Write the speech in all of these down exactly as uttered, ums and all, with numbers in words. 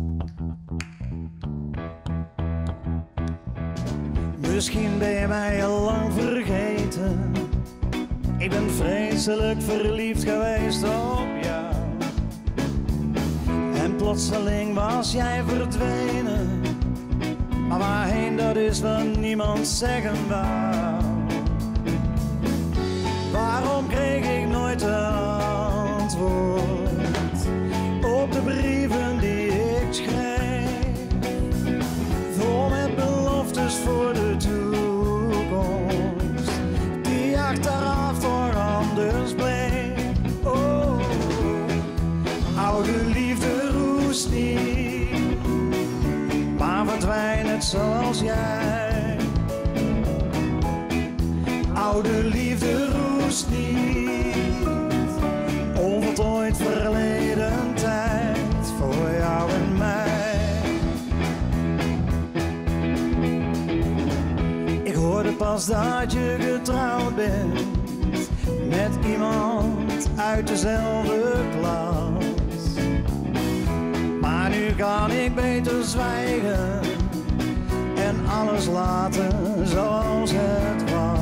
Misschien ben je mij al lang vergeten. Ik ben vreselijk verliefd geweest op jou. En plotseling was jij verdwenen. Maar waarheen, dat is wat niemand zeggen wou. Waarom kreeg ik nooit een antwoord op de brieven die ik schreef? Vol met beloftes voor de toekomst, die achteraf toch anders bleef. Oh, oude liefde roest niet, maar verdwijnt net zoals jij. Oude liefde roest niet, onvoltooid verleden tijd voor jou en mij. Ik hoorde pas dat je getrouwd bent met iemand uit dezelfde klas. Maar nu kan ik beter zwijgen en alles laten zoals het was.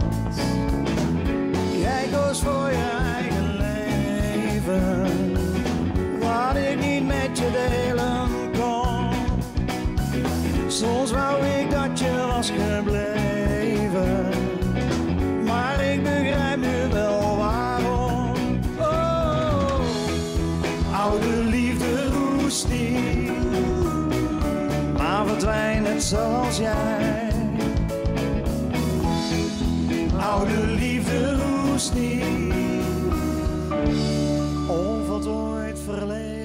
Jij koos voor je eigen leven, wat ik niet met je delen kon. Soms wou ik dat je was gebleven, maar ik begrijp nu wel waarom. Oh, oude liefde roest niet, maar verdwijnt net zoals jij. Oude liefde roest niet, onvoltooid verleden.